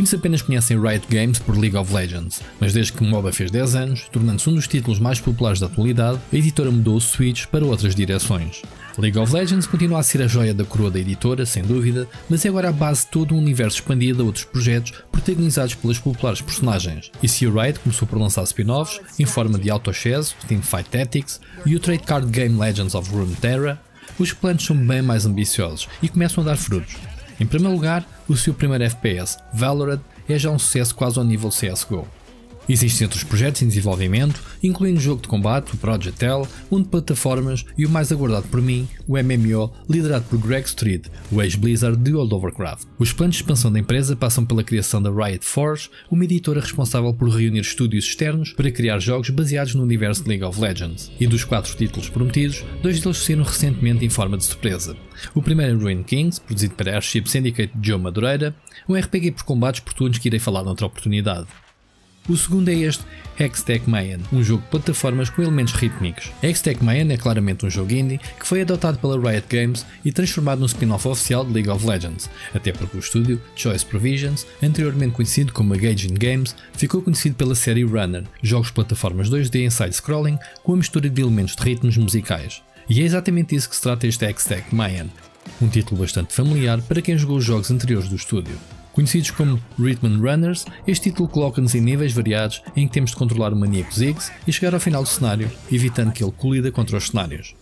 Muitos apenas conhecem Riot Games por League of Legends, mas desde que o MOBA fez 10 anos, tornando-se um dos títulos mais populares da atualidade, a editora mudou o switch para outras direções. League of Legends continua a ser a joia da coroa da editora, sem dúvida, mas é agora a base de todo um universo expandido a outros projetos protagonizados pelas populares personagens. E se a Riot começou por lançar spin-offs, em forma de Autochess, Teamfight Tactics e o trade card game Legends of Runeterra, os planos são bem mais ambiciosos e começam a dar frutos. Em primeiro lugar, o seu primeiro FPS, Valorant, é já um sucesso quase ao nível CSGO. Existem outros projetos em desenvolvimento, incluindo o jogo de combate, o Project L, um de plataformas e o mais aguardado por mim, o MMO, liderado por Greg Street, o ex-Blizzard de World of Warcraft. Os planos de expansão da empresa passam pela criação da Riot Forge, uma editora responsável por reunir estúdios externos para criar jogos baseados no universo de League of Legends. E dos 4 títulos prometidos, 2 deles saíram recentemente em forma de surpresa. O primeiro é Ruined Kings, produzido para Airship Syndicate de Joe Madureira, um RPG por combates por turnos que irei falar noutra oportunidade. O segundo é este Hextech Mayhem, um jogo de plataformas com elementos rítmicos. Hextech Mayhem é claramente um jogo indie que foi adotado pela Riot Games e transformado num spin-off oficial de League of Legends, até porque o estúdio Choice Provisions, anteriormente conhecido como Gaijin Games, ficou conhecido pela série Runner, jogos de plataformas 2D em side-scrolling com a mistura de elementos de ritmos musicais. E é exatamente isso que se trata este Hextech Mayhem, um título bastante familiar para quem jogou os jogos anteriores do estúdio. Conhecidos como Rhythm Runners, este título coloca-nos em níveis variados em que temos de controlar o maníaco Ziggs e chegar ao final do cenário, evitando que ele colida contra os cenários.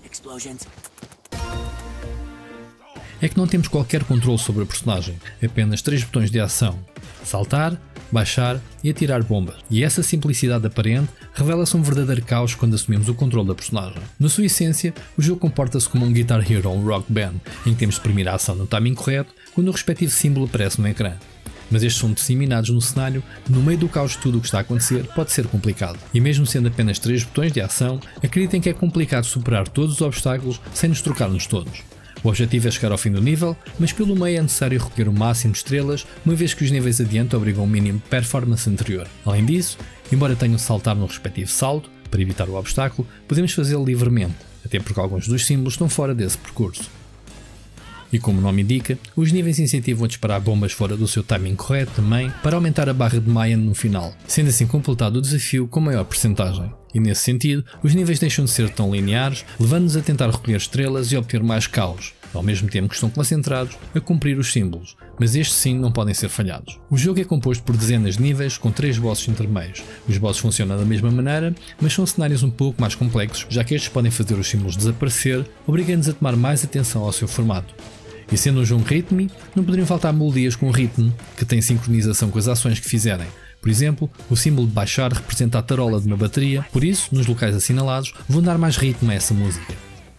É que não temos qualquer controle sobre a personagem, apenas 3 botões de ação: saltar, baixar e atirar bombas. E essa simplicidade aparente revela-se um verdadeiro caos quando assumimos o controle da personagem. Na sua essência, o jogo comporta-se como um Guitar Hero ou um Rock Band, em que temos de premir a ação no timing correto quando o respectivo símbolo aparece no ecrã. Mas estes são disseminados no cenário, no meio do caos de tudo o que está a acontecer, pode ser complicado. E mesmo sendo apenas 3 botões de ação, acreditem que é complicado superar todos os obstáculos sem nos trocarmos todos. O objetivo é chegar ao fim do nível, mas pelo meio é necessário recolher o máximo de estrelas, uma vez que os níveis adiante obrigam um mínimo de performance anterior. Além disso, embora tenham de saltar no respectivo salto, para evitar o obstáculo, podemos fazê-lo livremente, até porque alguns dos símbolos estão fora desse percurso. E como o nome indica, os níveis incentivam a disparar bombas fora do seu timing correto também, para aumentar a barra de Mayhem no final, sendo assim completado o desafio com maior percentagem. E nesse sentido, os níveis deixam de ser tão lineares, levando-nos a tentar recolher estrelas e obter mais caos, ao mesmo tempo que estão concentrados a cumprir os símbolos, mas estes sim não podem ser falhados. O jogo é composto por dezenas de níveis com 3 bosses intermeios. Os bosses funcionam da mesma maneira, mas são cenários um pouco mais complexos, já que estes podem fazer os símbolos desaparecer, obrigando-nos a tomar mais atenção ao seu formato. E sendo um jogo rítmico, não poderiam faltar melodias com ritmo, que têm sincronização com as ações que fizerem. Por exemplo, o símbolo de baixar representa a tarola de uma bateria, por isso, nos locais assinalados, vão dar mais ritmo a essa música.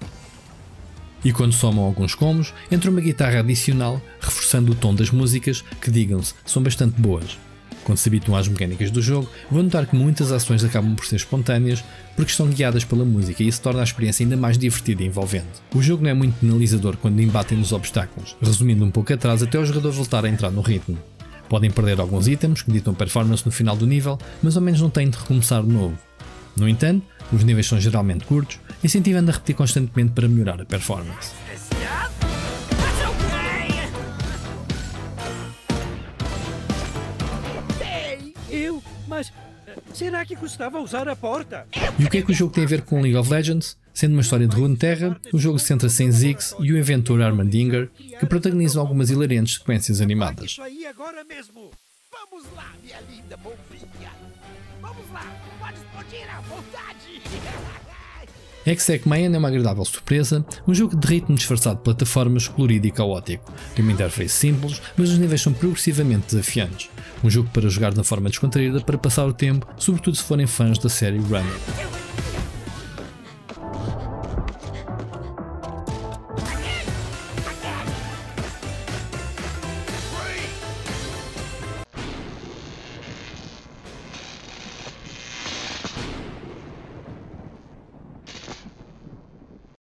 E quando somam alguns combos, entra uma guitarra adicional, reforçando o tom das músicas, que, digam-se, são bastante boas. Quando se habituam às mecânicas do jogo, vão notar que muitas ações acabam por ser espontâneas porque estão guiadas pela música e isso torna a experiência ainda mais divertida e envolvente. O jogo não é muito penalizador quando embatem nos obstáculos, resumindo um pouco atrás até o jogador voltar a entrar no ritmo. Podem perder alguns itens que ditam performance no final do nível, mas ao menos não têm de recomeçar de novo. No entanto, os níveis são geralmente curtos, incentivando a repetir constantemente para melhorar a performance. Mas será que custava usar a porta? E o que é que o jogo tem a ver com League of Legends? Sendo uma história de Runeterra, o jogo centra-se em Ziggs e o inventor Armandinger, que protagonizam algumas hilariantes sequências animadas. Isso aí agora mesmo. Vamos lá, minha linda bombinha. Vamos lá, pode explodir à vontade. Hextech Mayhem é uma agradável surpresa, um jogo de ritmo disfarçado de plataformas, colorido e caótico. Tem uma interface simples, mas os níveis são progressivamente desafiantes. Um jogo para jogar de uma forma descontraída para passar o tempo, sobretudo se forem fãs da série Runner.